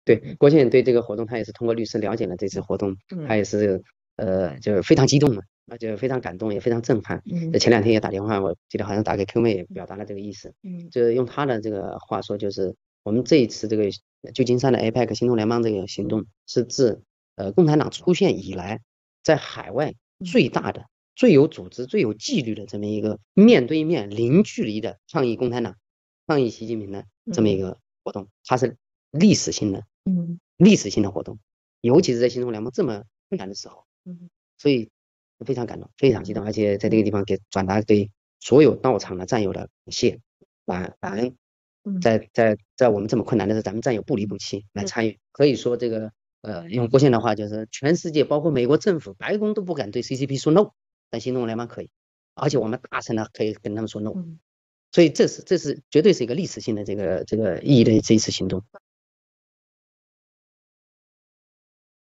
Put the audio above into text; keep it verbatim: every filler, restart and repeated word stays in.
对，郭先生对这个活动，他也是通过律师了解了这次活动，他也是呃就是非常激动嘛，而且非常感动，也非常震撼。 嗯前两天也打电话，我记得好像打给 Q 妹也表达了这个意思， 嗯就是用他的这个话说，就是我们这一次这个旧金山的 A PEC 行动联邦这个行动，是自呃共产党出现以来，在海外最大的、最有组织、最有纪律的这么一个面对面、零距离的抗议共产党、抗议习近平的这么一个活动，它是历史性的。 嗯历史性的活动，尤其是在行动联盟这么困难的时候， 嗯所以非常感动，非常激动，而且在这个地方给转达对所有到场的战友的感谢，感感恩， 嗯在在在我们这么困难的时候，咱们战友不离不弃来参与，可以说这个呃，用郭宪的话就是全世界包括美国政府、白宫都不敢对 C C P 说 no，但行动联盟可以，而且我们大声的可以跟他们说 no，所以这是这是绝对是一个历史性的这个这个意义的这一次行动。